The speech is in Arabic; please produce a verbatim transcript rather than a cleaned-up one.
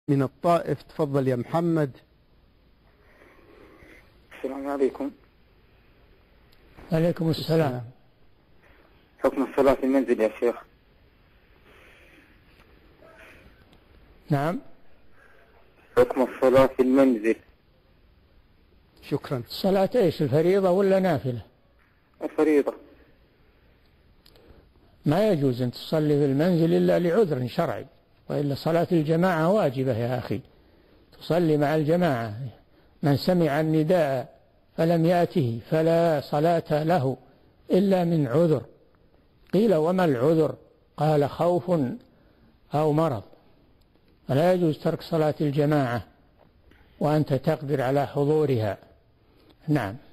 من الطائف. تفضل يا محمد. السلام عليكم. عليكم السلام. حكم الصلاة في المنزل يا شيخ؟ نعم. حكم الصلاة في المنزل. شكرا. صلاة ايش، الفريضة ولا نافلة؟ الفريضة. ما يجوز أن تصلي في المنزل إلا لعذر شرعي، وإلا صلاة الجماعة واجبة يا أخي، تصلي مع الجماعة. من سمع النداء فلم يأته فلا صلاة له إلا من عذر. قيل وما العذر؟ قال خوف أو مرض. فلا يجوز ترك صلاة الجماعة وأنت تقدر على حضورها. نعم.